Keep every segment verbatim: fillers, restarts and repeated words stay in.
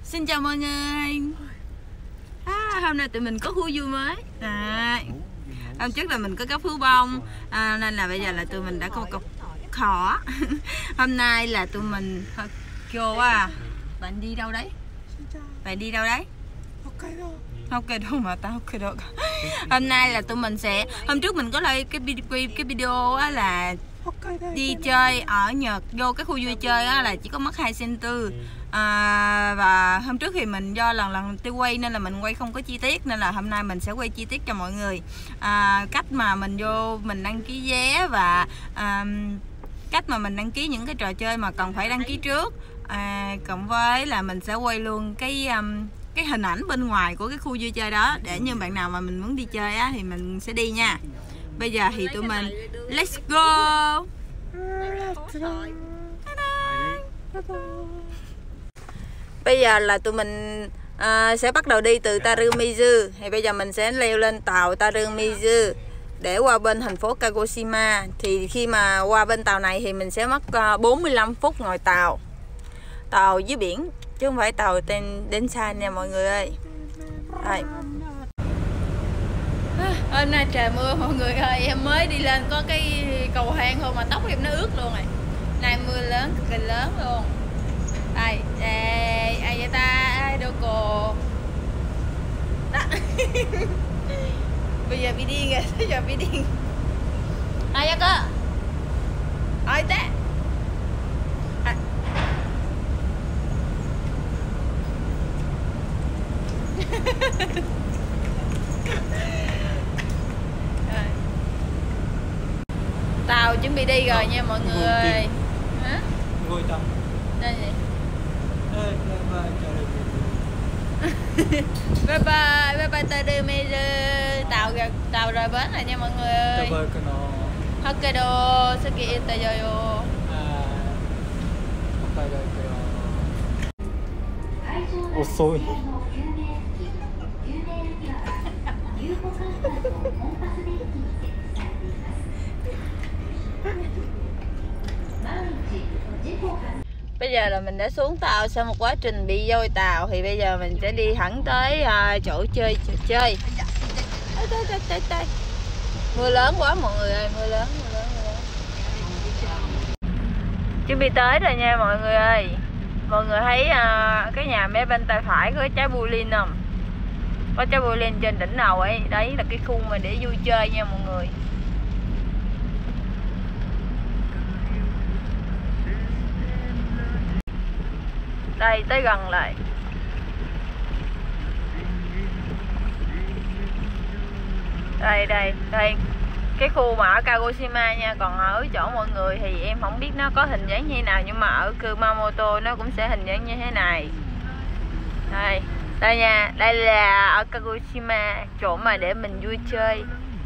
Xin chào mọi người. à, Hôm nay tụi mình có khu vui mới à, hôm trước là mình có cắp phú bông à, nên là bây giờ là tụi mình đã có một cặp khỏ. Hôm nay là tụi mình vô à. Bạn đi đâu đấy? Bạn đi đâu đấy? Hokkaido mà tao Hokkaido. Hôm nay là tụi mình sẽ, hôm trước mình có lấy cái cái video á là đi chơi ở Nhật, vô cái khu vui chơi á là chỉ có mất hai sen tư à, và hôm trước thì mình do lần lần tôi quay nên là mình quay không có chi tiết, nên là hôm nay mình sẽ quay chi tiết cho mọi người à, cách mà mình vô mình đăng ký vé và à, cách mà mình đăng ký những cái trò chơi mà cần phải đăng ký trước à, cộng với là mình sẽ quay luôn cái um, cái hình ảnh bên ngoài của cái khu vui chơi đó để như bạn nào mà mình muốn đi chơi á thì mình sẽ đi nha. Bây giờ thì tụi mình let's go. Bây giờ là tụi mình à, sẽ bắt đầu đi từ Tarumizu. Thì bây giờ mình sẽ leo lên tàu Tarumizu để qua bên thành phố Kagoshima. Thì khi mà qua bên tàu này thì mình sẽ mất bốn mươi lăm phút ngồi tàu. Tàu dưới biển chứ không phải tàu tên đến xa nha mọi người ơi. Đây. Hôm nay trời mưa mọi người ơi, em mới đi lên có cái cầu thang thôi mà tóc em nó ướt luôn rồi. Nay mưa lớn, cực kỳ lớn luôn. Đây, đây, ai vậy ta, ai đâu cô. Đó. Bây giờ bị điên rồi, bây giờ bị điên. Ai vậy cơ? Ôi té. À. Tàu chuẩn bị đi rồi nha mọi người. Hả? Ngồi tàu. Đây gì? Bye bye, bye bye Tarumizu. Tàu tàu rời bến rồi nha mọi người. Hokkaido, Suki Itayoyo. Osoi. Bây giờ là mình đã xuống tàu sau một quá trình bị vôi tàu thì bây giờ mình sẽ đi thẳng tới uh, chỗ chơi chỗ chơi. Tới, tới, tới, tới, tới. Mưa lớn quá mọi người ơi, mưa lớn, mưa lớn, mưa lớn. Chuẩn bị tới rồi nha mọi người ơi. Mọi người thấy uh, cái nhà mé bên tay phải có cái trái bù linh không? Có trái bù linh trên đỉnh đầu ấy, đấy là cái khu mà để vui chơi nha mọi người. Đây tới gần lại. Đây đây đây cái khu mà ở Kagoshima nha, còn ở chỗ mọi người thì em không biết nó có hình dáng như thế nào, nhưng mà ở Kumamoto nó cũng sẽ hình dáng như thế này. Đây đây nha, đây là ở Kagoshima, chỗ mà để mình vui chơi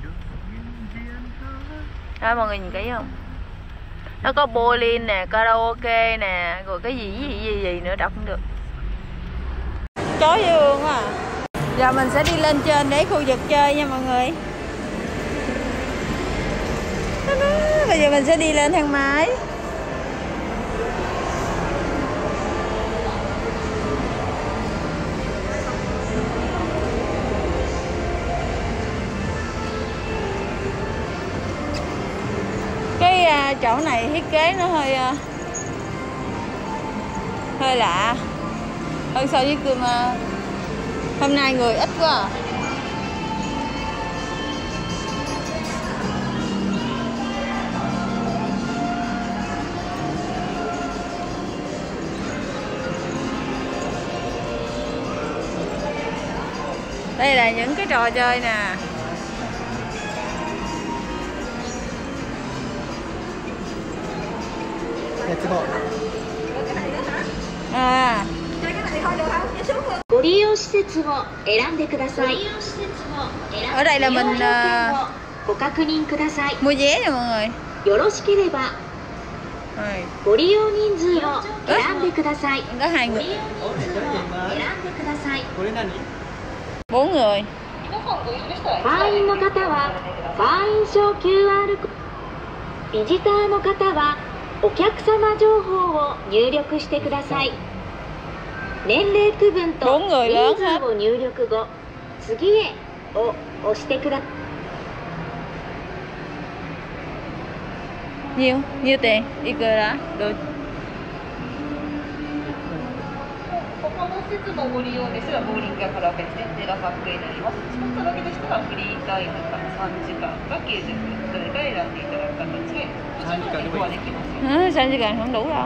đó, mọi người nhìn kỹ không? Nó có bowling nè, karaoke nè, rồi cái gì gì gì gì nữa đọc không được. Chói dương quá à. Giờ mình sẽ đi lên trên để khu vực chơi nha mọi người. Bây giờ mình sẽ đi lên thang máy. Cái uh, chỗ này thiết kế nó hơi uh, hơi lạ hơn so với Kuma. Hôm nay người ít quá à. Đây là những cái trò chơi nè. À. ご利用施設を選んでください。 Ở đây là mình uh, ご確認ください。 mua vé nè mọi người. よろしければご利用人数を選んでください。 Có hai người. 選んでください。 Bốn người. 会員の方は会員証 キューアール コード。ビジターの方はお客様情報を入力してください。 年齢区分と bốn người lớn 人 hết. 数を入力後、次へを押してください。 Nhiêu? Nhiêu tiền? Đi cười đã. Được. 他の施設のご利用ですが、ボーリングやカラオケ、設定がさんぶんえんになります。チケットだけでしたら、フリータイムがさんじかんかきゅうじゅっぷん、どれか選んでいただく形で、こちらの変更はできます。 Ừ, sao chỉ cần không đủ đâu.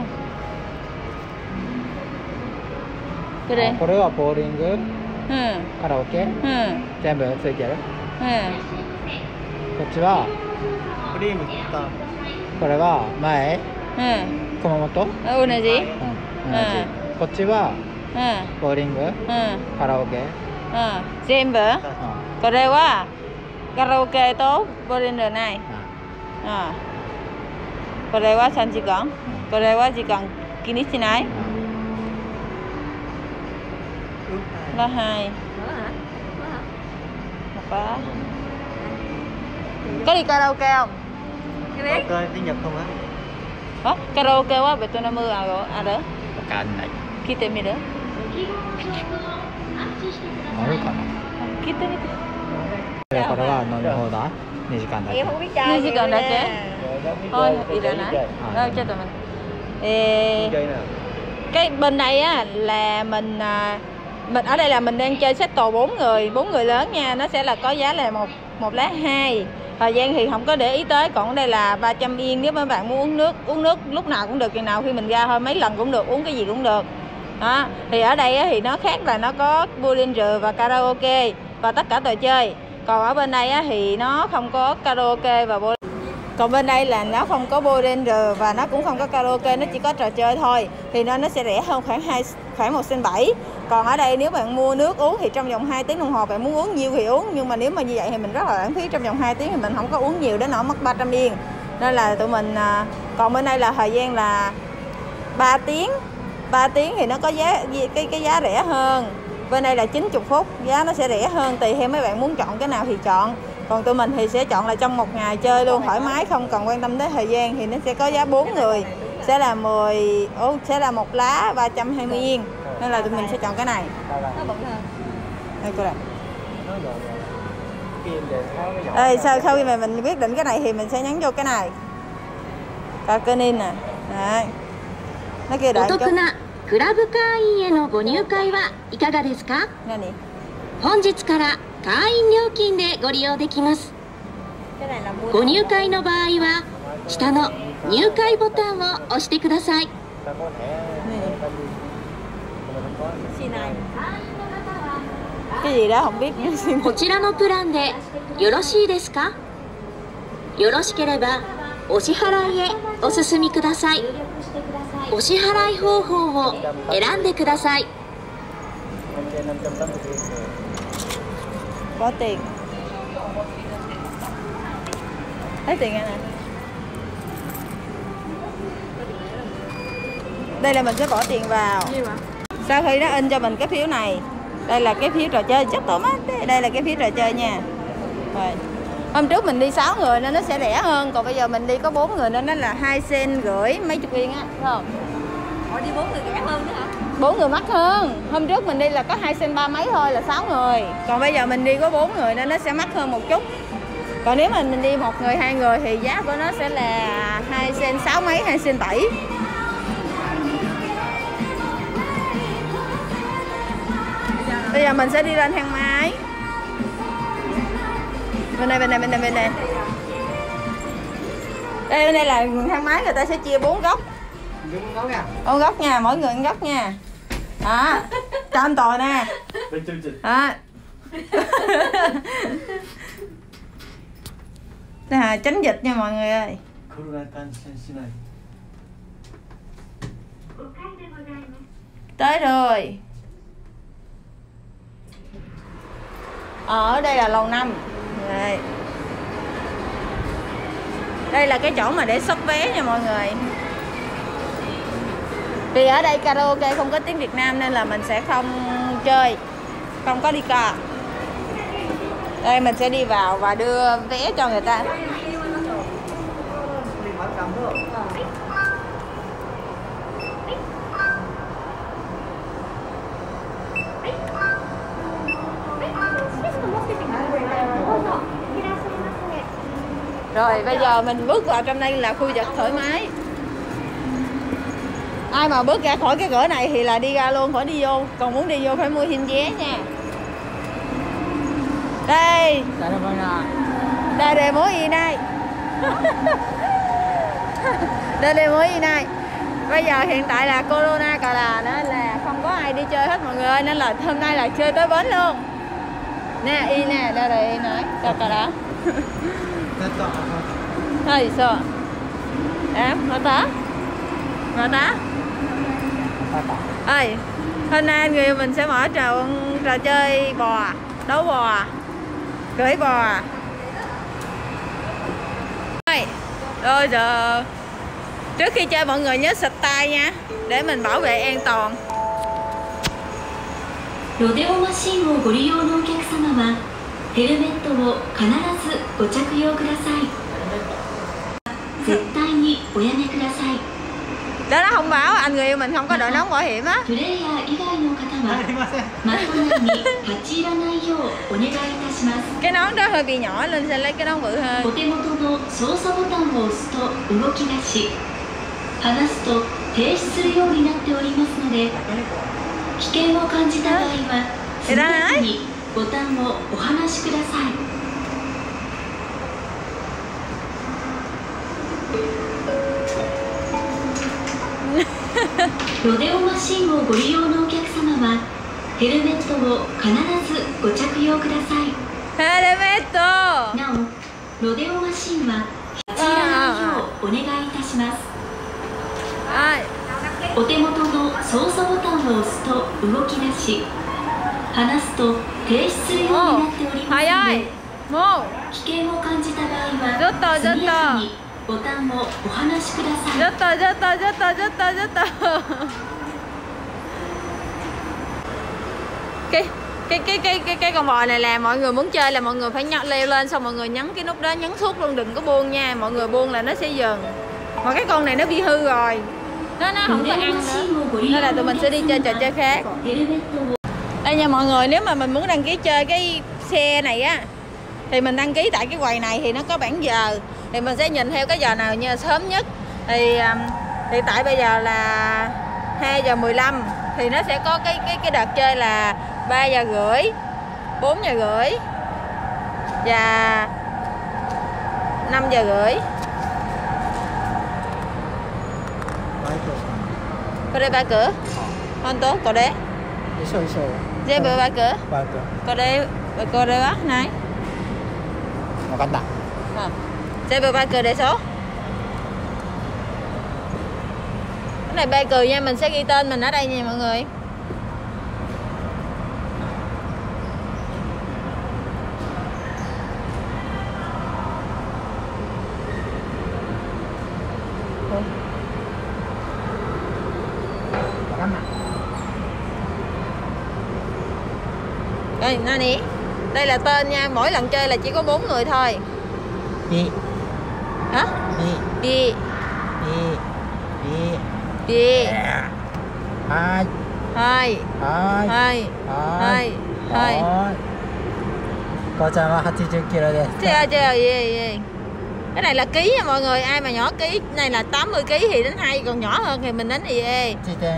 Cái đi. これはボーリング、 Ừ. カラオケ、 Ừ. 全部ついてる。 Ừ. こっちはクリーム切ったこれは前 Ừ. 熊本、 Ừ này gì? うん、同じ、こっちは Ừ. ボーリング、 Ừ. カラオケ、 Ừ. Xem bữa. うん、 Còn đây quá. Karaoke tốt. Bollinger này. À. Còn đây quá sao chỉ cần. Còn đây quá chỉ cần Kinichi này. Là hai. Một ba. Có đi karaoke không? ok tiếng Nhật không á Hả? Karaoke quá Việt Nam mưa à rồi à đó. わかんない。 聞いてみる? あるかな。 聞いてみて。 でこれは飲み放題にじかんだけ。 Như chỉ cần đã chế. Thôi, đi ra nãy. Rồi cho tụi mình. Ê, cái bên đây á là mình à, mình ở đây là mình đang chơi settle bốn người, bốn người lớn nha, nó sẽ là có giá là một một lá hai. Thời gian thì không có để ý tới, còn ở đây là ba trăm yên nếu mấy bạn muốn uống nước, uống nước lúc nào cũng được, chừng nào khi mình ra thôi, mấy lần cũng được, uống cái gì cũng được. Đó, thì ở đây á, thì nó khác là nó có Bollinger và karaoke và tất cả trò chơi. Còn ở bên đây á, thì nó không có karaoke và Bollinger. Còn bên đây là nó không có Bollinger và nó cũng không có karaoke, nó chỉ có trò chơi thôi. Thì nên nó sẽ rẻ hơn khoảng hai khoảng một sen bảy. Còn ở đây nếu bạn mua nước uống thì trong vòng hai tiếng đồng hồ bạn muốn uống nhiều thì uống, nhưng mà nếu mà như vậy thì mình rất là lãng phí, trong vòng hai tiếng thì mình không có uống nhiều đến nỗi mất ba trăm yên. Nên là tụi mình còn bên đây là thời gian là ba tiếng. ba tiếng thì nó có giá cái cái giá rẻ hơn. Bên đây là chín mươi phút, giá nó sẽ rẻ hơn tùy theo mấy bạn muốn chọn cái nào thì chọn. Còn tụi mình thì sẽ chọn là trong một ngày chơi luôn thoải mái, không cần quan tâm tới thời gian, thì nó sẽ có giá bốn người sẽ là mười ô sẽ là một lá ba trăm hai mươi yên. Nên là tụi mình sẽ chọn cái này. Nó bự hơn. Đây cô này. Đây, sau sau khi mà mình quyết định cái này thì mình sẽ nhấn vô cái này. Kakenin nè. Đấy. Nó kia đợi chút. クラブ会員へのご入会はいかがですか？ Nani? 本日から会員料金でご利用できます。 Cái này là mua. ご入会の場合は下の入会ボタンを押してください。 Cái gì đó không biết. こちらのプランでよろしいですか？よろしければお支払いへお進みください。お支払い方法を選んでください。 Bỏ tiền. Thấy tiền này nè. Đây là mình sẽ bỏ tiền vào. Sau khi nó in cho mình cái phiếu này, đây là cái phiếu trò chơi, chắc tổm á, đây là cái phiếu trò chơi nha. Rồi. Hôm trước mình đi sáu người nên nó sẽ rẻ hơn, còn bây giờ mình đi có bốn người nên nó là hai sen rưỡi mấy chục yên á, thấy không? Ủa đi bốn người rẻ hơn nữa hả? Bốn người mắc hơn. Hôm trước mình đi là có hai sen ba mấy thôi là sáu người. Còn bây giờ mình đi có bốn người nên nó sẽ mắc hơn một chút. Còn nếu mà mình đi một người hai người thì giá của nó sẽ là hai sen sáu mấy, hai sen bảy. Bây giờ mình sẽ đi lên thang máy. Bên đây, bên đây, bên đây, bên đây. Đây, bên đây là thang máy, người ta sẽ chia bốn góc. Bốn góc nha, mỗi người một góc nha. Đó, cho anh tồi nè. Đó. Đây là tránh dịch nha mọi người ơi. Tới rồi. Ở đây là lầu năm. Đây. Đây là cái chỗ mà để shop vé nha mọi người. Vì ở đây karaoke không có tiếng Việt Nam nên là mình sẽ không chơi, không có đi cà. Đây mình sẽ đi vào và đưa vé cho người ta. Rồi bây giờ mình bước vào trong đây là khu vực thoải mái. Ai mà bước ra khỏi cái cửa này thì là đi ra luôn, khỏi đi vô. Còn muốn đi vô phải mua thêm vé nha. Đây. Đây đây mối gì đây? Đây đây mối gì đây? Bây giờ hiện tại là corona cà là nên là không có ai đi chơi hết mọi người ơi, nên là hôm nay là chơi tới bến luôn. Nè y nè, đây là y nói cho cà đó. Thôi sao? Em nó tá. Nó tá. Ơi, hôm nay người mình sẽ mở trò trò chơi bò, đấu bò, cưỡi bò. Rồi giờ trước khi chơi mọi người nhớ xịt tay nha, để mình bảo vệ an toàn. ロデオマシンをご利用のお客様はヘルメットを必ずご着用ください。絶対におやめください。 Đó nó không báo anh người yêu mình không có đội nón bảo hiểm á. プレイヤー以外の方はマット内に立ち入らないようお願いいたします。 Cái nón đó hơi bị nhỏ nên sẽ lấy cái nón bự hơn. お手元の操作ボタンを押すと動き出し、離すと停止するようになっておりますので、危険を感じた場合はすぐにボタンをお離しください。 ロデオマシンをご利用のお客様はヘルメットを必ずご着用ください。 Helmet. なお、ロデオマシンは立ち入らないようお願いいたします。 お手元の操作ボタンを押すと動き出し、離すと停止するようになっておりますので、危険を感じた場合は速やかにボタンをお離しください。 Rất to, rất to, rất to, rất to, rất to. Cái cái cái cái cái cái con bò này là mọi người muốn chơi là mọi người phải nhặt leo lên xong mọi người nhấn cái nút đó, nhấn suốt luôn, đừng có buông nha. Mọi người buông là nó sẽ dừng. Mà cái con này nó bị hư rồi. Nó nó không có ăn nữa. Nên là tụi mình sẽ đi chơi trò chơi khác. Đây nha mọi người, nếu mà mình muốn đăng ký chơi cái xe này á thì mình đăng ký tại cái quầy này thì nó có bảng giờ. Thì mình sẽ nhìn theo cái giờ nào như sớm nhất. Thì hiện tại bây giờ là hai giờ mười lăm thì nó sẽ có cái cái cái đợt chơi là ba giờ rưỡi, bốn giờ rưỡi và năm giờ rưỡi. Có đây ba cửa. Không tốt, có đấy. Dê bờ ba cửa. Có đây, có đây á, này. Một cánh đặt. Dê bờ ba cửa để số. Cái này ba cửa nha, mình sẽ ghi tên mình ở đây nha mọi người. Đây, nè. Đây là tên nha, mỗi lần chơi là chỉ có bốn người thôi. Bi. Hả? Bi. Bi. Bi. Bi. Bi. Hai. Hai. Hai. Hai. Hai. Hai. Cô chan wa tám mươi ki lô desu. Chơi chơi gì gì. Cái này là ký nha mọi người, ai mà nhỏ ký này là tám mươi ký thì đánh hai, còn nhỏ hơn thì mình đánh gì ê.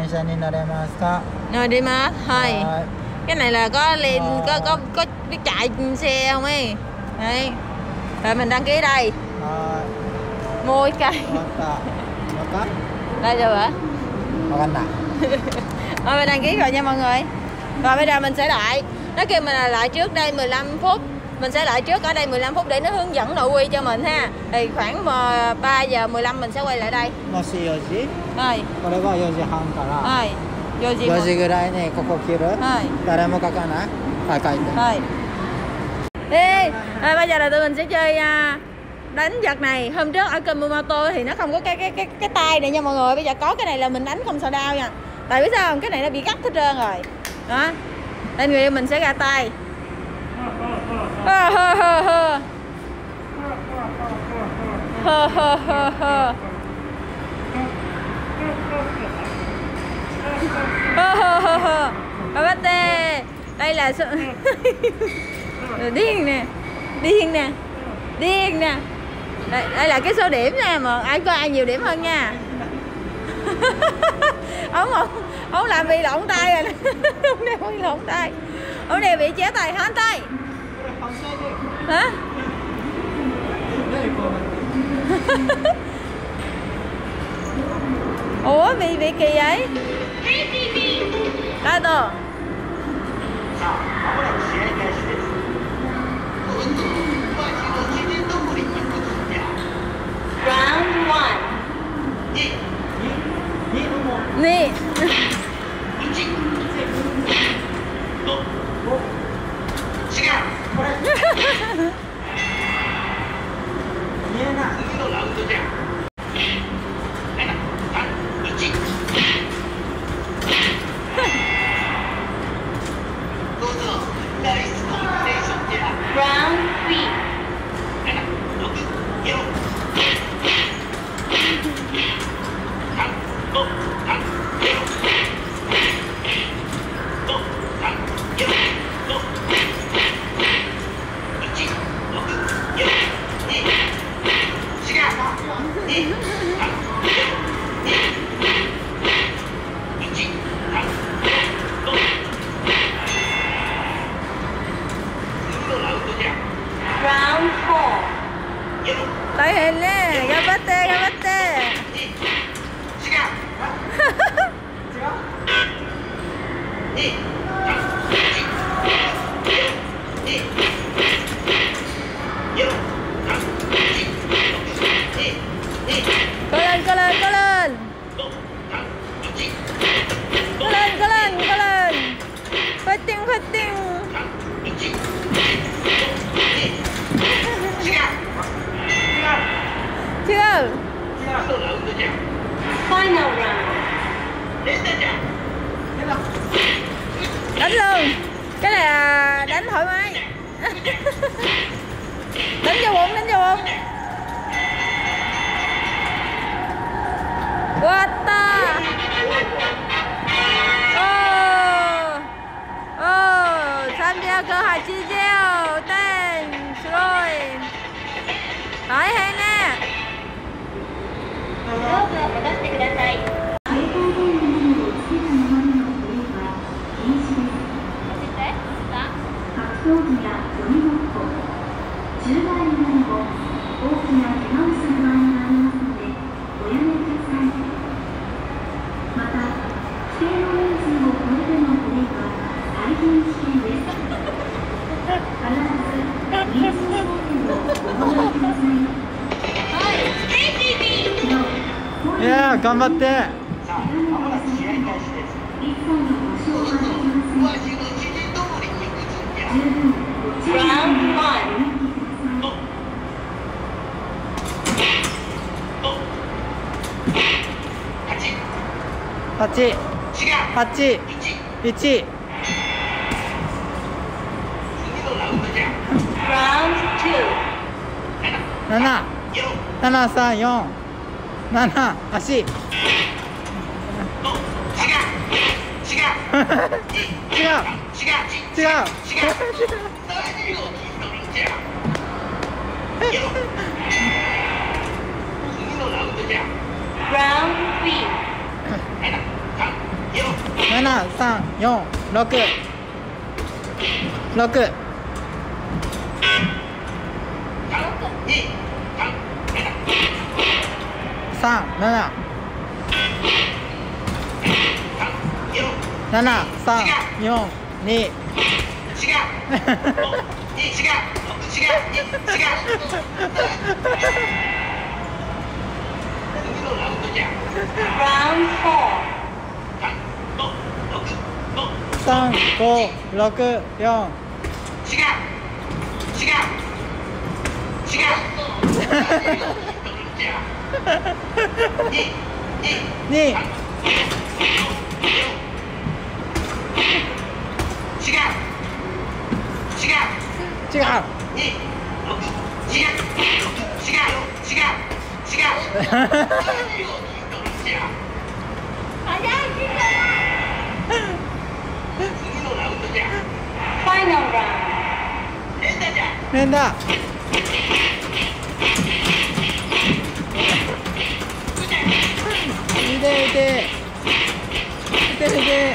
Rồi đi mà, thôi. Cái này là có lên có có có biết chạy xe không ấy. Đây. Rồi mình đăng ký đây. Môi cây. Đây rồi hả? Rồi mình đăng ký rồi nha mọi người. Rồi bây giờ mình sẽ lại. Nó kêu mình là lại trước đây mười lăm phút. Mình sẽ lại trước ở đây mười lăm phút để nó hướng dẫn nội quy cho mình ha. Thì khoảng ba giờ mười lăm mình sẽ quay lại đây. Rồi. Rồi. Rồi. よじぐらいね、ここ切る。誰も書かない。はい、書いて。はい。Đi. À, bây giờ là tụi mình sẽ chơi uh, đánh giật này. Hôm trước ở Kumamoto thì nó không có cái cái cái cái tay này nha mọi người. Bây giờ có cái này là mình đánh không sợ đau nha. Tại biết sao không? Cái này nó bị gắt hết trơn rồi. Đó. Nên người mình sẽ ra tay. Hơ hơ hơ hơ. Hơ hơ hơ hơ. Hơ hơ hơ hơ. Các bác tê. Đây là sự điên nè. Điên nè. Điên nè. Đây, đây là cái số điểm nha, mà ai có ai nhiều điểm hơn nha. Ông không, ông làm bị lộn tay rồi. Ông này bị lộn tay. Ông này bị chéo tay hết tay. Hả? Ủa bị bị kỳ vậy? Đây tôi. Round one. Nè. Round three. Round four. Tay hình nè, gambatte, gambatte. Cố lên, cố lên, cố lên. Cố lên, cố lên, cố lên. Fighting, fighting. Chưa. Final round. Đánh luôn. Cái này là đánh thoải mái. Đánh vô bụng, đánh vô bụng. Wata. Oh. Oh, 삼백팔십오. 땡. 스로이.大変ね。 道具を戻してください。格闘技や鬼ごっこ、じゅうばい以内も大きな怪我をする場合がありますのでおやめください。また、規定の人数を超えてのプレーは大変危険です。必ず人数制限をお守りください。 いやー、頑張って。 さあ、まもなく試合開始です。 一切の故障はできません。十分ご注意ください。 八、八、一。七、七三四、七、足。違う。違う。違う。七三四六六。三七。七三四二。三五六四。二。違う。連打。 いていていていて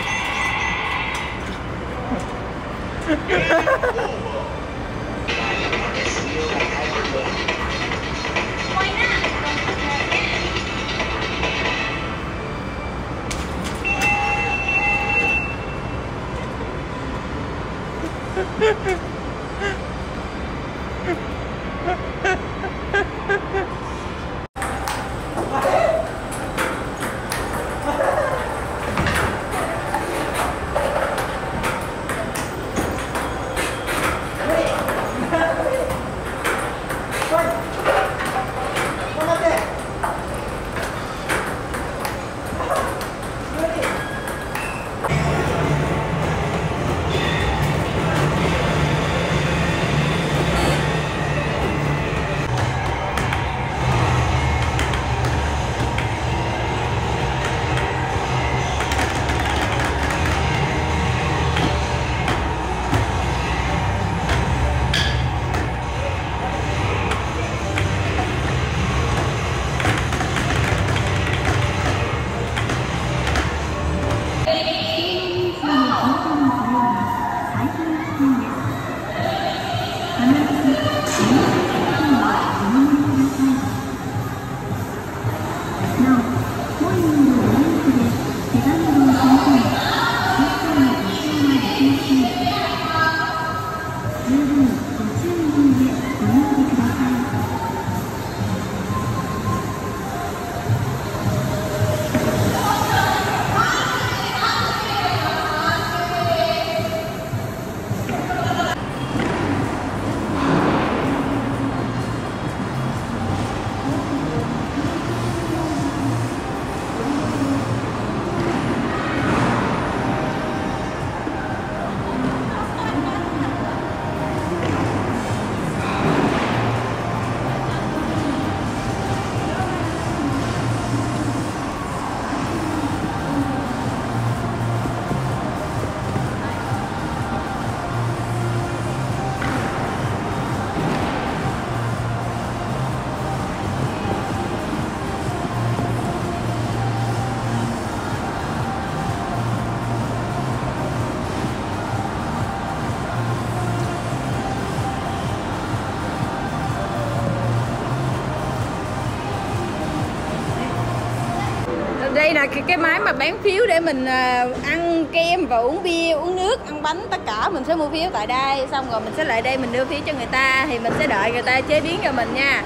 đây là cái, cái máy mà bán phiếu để mình uh, ăn kem và uống bia, uống nước, ăn bánh, tất cả mình sẽ mua phiếu tại đây, xong rồi mình sẽ lại đây mình đưa phiếu cho người ta, thì mình sẽ đợi người ta chế biến cho mình nha.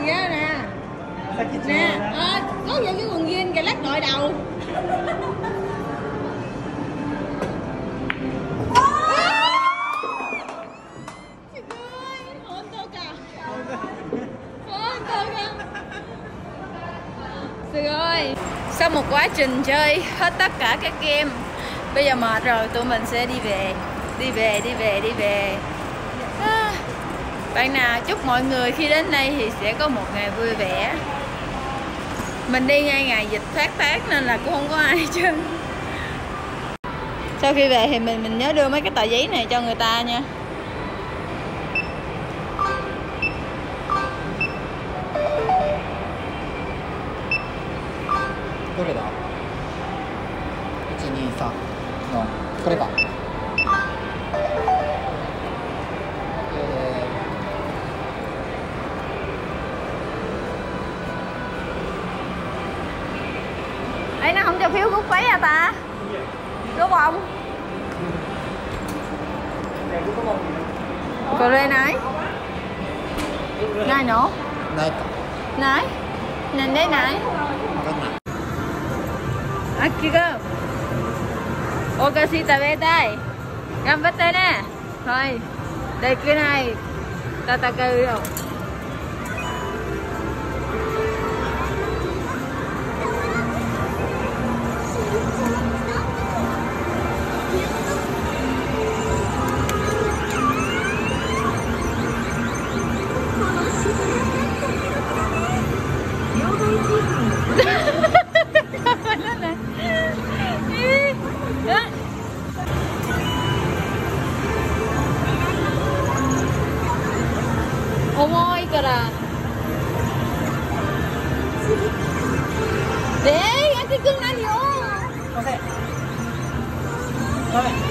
ghê nè. Nè, à, có vậy cái quần jean kìa, lát đội đầu. Rồi, sau một quá trình chơi hết tất cả các game, bây giờ mệt rồi, tụi mình sẽ đi về. Đi về, đi về, đi về. À, bạn nào chúc mọi người khi đến đây thì sẽ có một ngày vui vẻ. Mình đi ngay ngày dịch phát phát nên là cũng không có ai chứ. Sau khi về thì mình mình nhớ đưa mấy cái tờ giấy này cho người ta nha. Đâu rồi đó? một, hai, ba, bốn. Đâyか. Ấy nó không cho phiếu rút vé à ta? Rút không? Cô lên này. Này nữa. Này. Này. Nhìn đây này. Akiko. Okashi tabetai. Ganbatte ne. Thôi. Dekinai. Tatakau yo. Omoi kara. De, やってくんないよ。 すいません。ダメ。